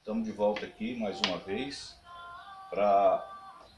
Estamos de volta aqui mais uma vez para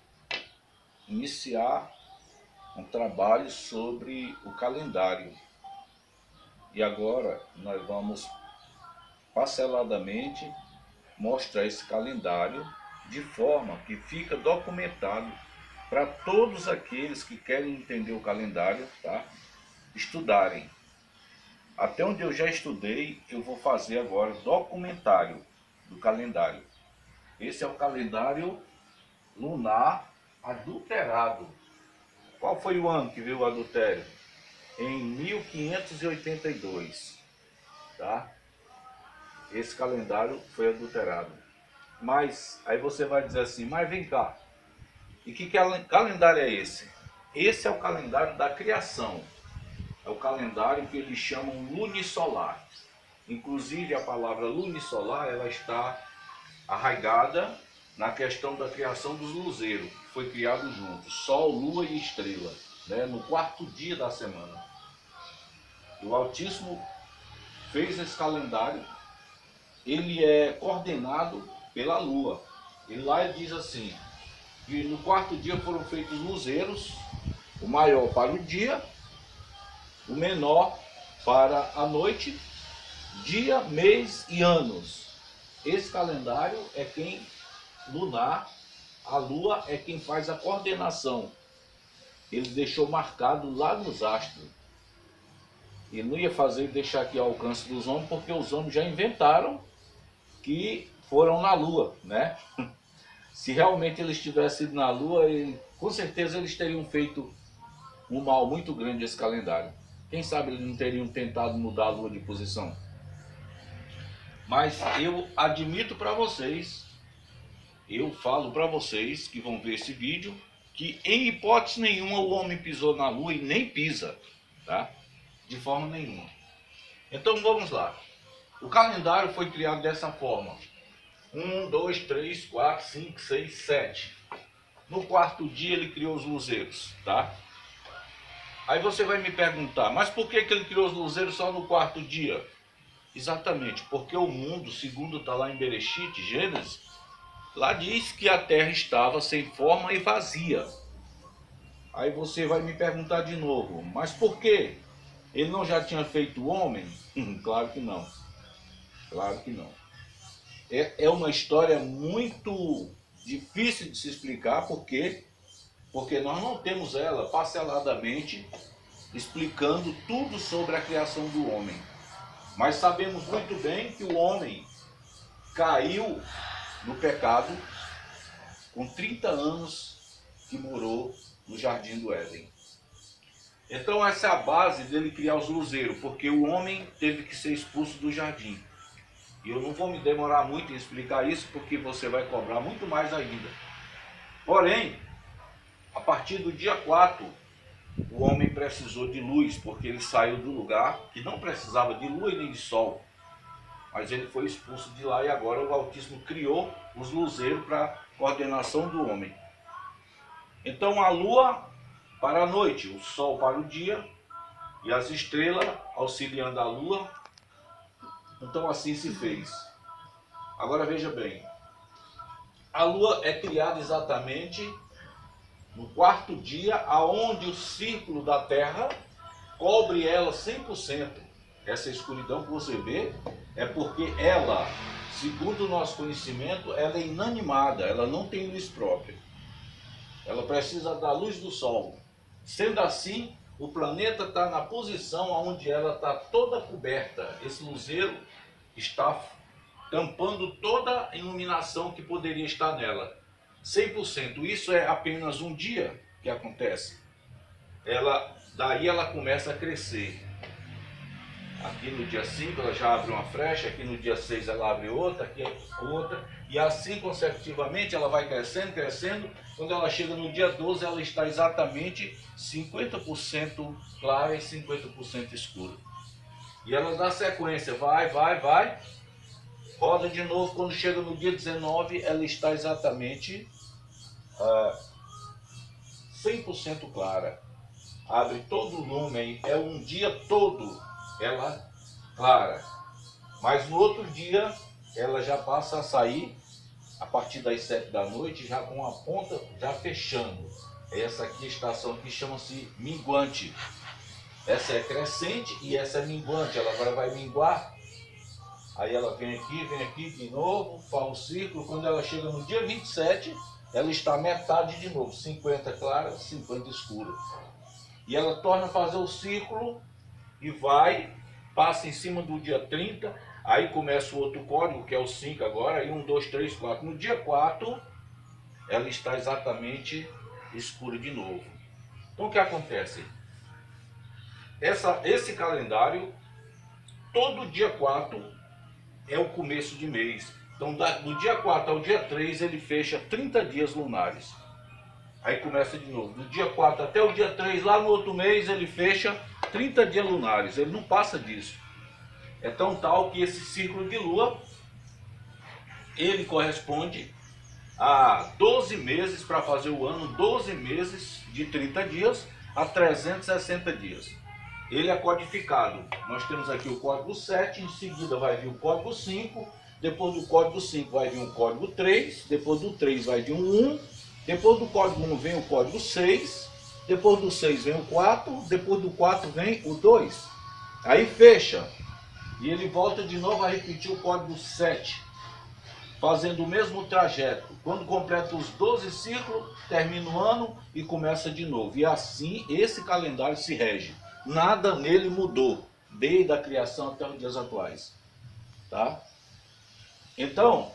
iniciar um trabalho sobre o calendário. E agora nós vamos parceladamente mostrar esse calendário de forma que fica documentado para todos aqueles que querem entender o calendário, tá? Estudarem. Até onde eu já estudei, eu vou fazer agora documentário do calendário. Esse é o calendário lunar adulterado. Qual foi o ano que veio o adultério? Em 1582, tá? Esse calendário foi adulterado. Mas aí você vai dizer assim, mas vem cá, e que calendário é esse? Esse é o calendário da criação. É o calendário que eles chamam lunisolar. Inclusive a palavra lunisolar, ela está arraigada na questão da criação dos luzeiros, que foi criado junto, Sol, Lua e Estrela, né, no quarto dia da semana. O Altíssimo fez esse calendário, ele é coordenado pela Lua. E lá ele diz assim, que no quarto dia foram feitos luzeiros, o maior para o dia, o menor para a noite, dia, mês e anos. Esse calendário é quem lunar, a Lua é quem faz a coordenação. Ele deixou marcado lá nos astros. Ele não ia fazer e deixar aqui ao alcance dos homens, porque os homens já inventaram que foram na Lua, né? Se realmente eles tivessem ido na Lua, com certeza eles teriam feito um mal muito grande esse calendário. Quem sabe eles não teriam tentado mudar a Lua de posição. Mas eu admito para vocês, eu falo para vocês que vão ver esse vídeo, que em hipótese nenhuma o homem pisou na Lua e nem pisa, tá? De forma nenhuma. Então vamos lá. O calendário foi criado dessa forma. 1, 2, 3, 4, 5, 6, 7. No quarto dia ele criou os luzeiros, tá? Aí você vai me perguntar, mas por que ele criou os luzeiros só no quarto dia? Exatamente, porque o mundo, segundo está lá em Bereshit, Gênesis, lá diz que a terra estava sem forma e vazia. Aí você vai me perguntar de novo, mas por quê? Ele não já tinha feito o homem? Claro que não. Claro que não. É uma história muito difícil de se explicar, porque nós não temos ela parceladamente explicando tudo sobre a criação do homem. Mas sabemos muito bem que o homem caiu no pecado com 30 anos que morou no Jardim do Éden. Então essa é a base dele criar os luzeiros, porque o homem teve que ser expulso do jardim. E eu não vou me demorar muito em explicar isso, porque você vai cobrar muito mais ainda. Porém, a partir do dia 4, o homem precisou de luz, porque ele saiu do lugar que não precisava de lua e nem de sol. Mas ele foi expulso de lá e agora o Altíssimo criou os luzeiros para coordenação do homem. Então a lua para a noite, o sol para o dia e as estrelas auxiliando a lua. Então assim se fez. Agora veja bem, a lua é criada exatamente no quarto dia, aonde o círculo da Terra cobre ela 100%. Essa escuridão que você vê é porque ela, segundo o nosso conhecimento, ela é inanimada, ela não tem luz própria. Ela precisa da luz do Sol. Sendo assim, o planeta está na posição onde ela está toda coberta. Esse luzeiro está tampando toda a iluminação que poderia estar nela. 100%. Isso é apenas um dia que acontece. Daí ela começa a crescer. Aqui no dia 5 ela já abre uma frecha, aqui no dia 6 ela abre outra, aqui outra, e assim consecutivamente ela vai crescendo, crescendo. Quando ela chega no dia 12 ela está exatamente 50% clara e 50% escura. E ela dá sequência, vai, roda de novo. Quando chega no dia 19 ela está exatamente 100% clara. Abre todo o lumen, é um dia todo ela clara. Mas no outro dia ela já passa a sair a partir das 7 da noite, já com a ponta já fechando. Essa aqui, a estação aqui, chama-se minguante. Essa é crescente e essa é minguante. Ela agora vai minguar. Aí ela vem aqui de novo, faz um círculo. Quando ela chega no dia 27, ela está metade de novo. 50 clara, 50 escura. E ela torna a fazer o círculo e vai, passa em cima do dia 30. Aí começa o outro código, que é o 5 agora. Aí 1, 2, 3, 4. No dia 4, ela está exatamente escura de novo. Então o que acontece? Esse calendário, todo dia 4 é o começo de mês. Então do dia 4 ao dia 3 ele fecha 30 dias lunares. Aí começa de novo. Do dia 4 até o dia 3, lá no outro mês, ele fecha 30 dias lunares. Ele não passa disso. É tão tal que esse círculo de lua, ele corresponde a 12 meses para fazer o ano, 12 meses de 30 dias a 360 dias. Ele é codificado. Nós temos aqui o código 7, em seguida vai vir o código 5, depois do código 5 vai vir o código 3, depois do 3 vai vir o 1, depois do código 1 vem o código 6, depois do 6 vem o 4, depois do 4 vem o 2. Aí fecha. E ele volta de novo a repetir o código 7, fazendo o mesmo trajeto. Quando completa os 12 ciclos, termina o ano e começa de novo. E assim esse calendário se rege. Nada nele mudou, desde a criação até os dias atuais. Tá? Então,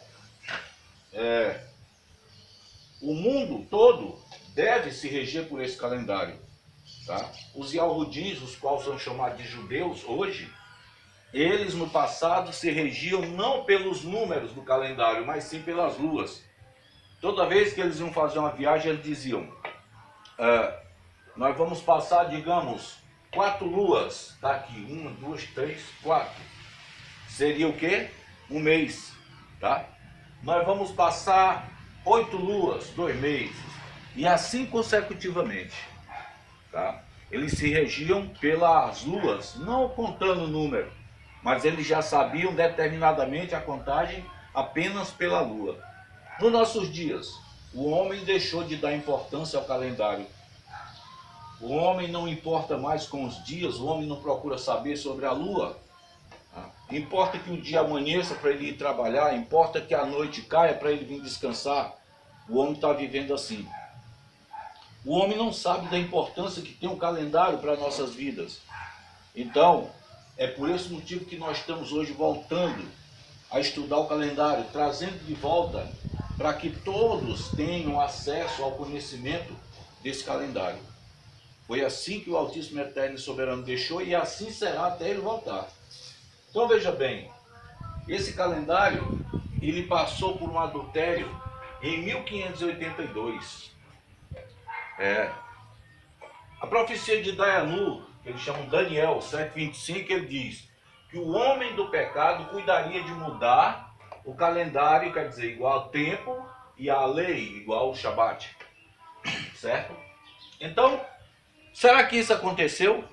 o mundo todo deve se reger por esse calendário. Tá? Os Yahudins, os quais são chamados de judeus hoje, eles no passado se regiam não pelos números do calendário, mas sim pelas luas. Toda vez que eles iam fazer uma viagem, eles diziam, nós vamos passar, digamos, 4 luas. Tá aqui, 1, 2, 3, 4. Seria o quê? Um mês. Tá? Nós vamos passar 8 luas, 2 meses. E assim consecutivamente. Tá? Eles se regiam pelas luas, não contando o número, mas eles já sabiam determinadamente a contagem apenas pela lua. Nos nossos dias, o homem deixou de dar importância ao calendário. O homem não importa mais com os dias, o homem não procura saber sobre a lua. Importa que o dia amanheça para ele ir trabalhar, importa que a noite caia para ele vir descansar. O homem está vivendo assim. O homem não sabe da importância que tem um calendário para nossas vidas. Então, é por esse motivo que nós estamos hoje voltando a estudar o calendário, trazendo de volta para que todos tenham acesso ao conhecimento desse calendário. Foi assim que o Altíssimo Eterno e Soberano deixou e assim será até ele voltar. Então veja bem, esse calendário, ele passou por um adultério em 1582. A profecia de Dayanu, que eles chamam Daniel 7,25, ele diz que o homem do pecado cuidaria de mudar o calendário, quer dizer, igual ao tempo, e a lei, igual ao Shabat. Certo? Então, será que isso aconteceu?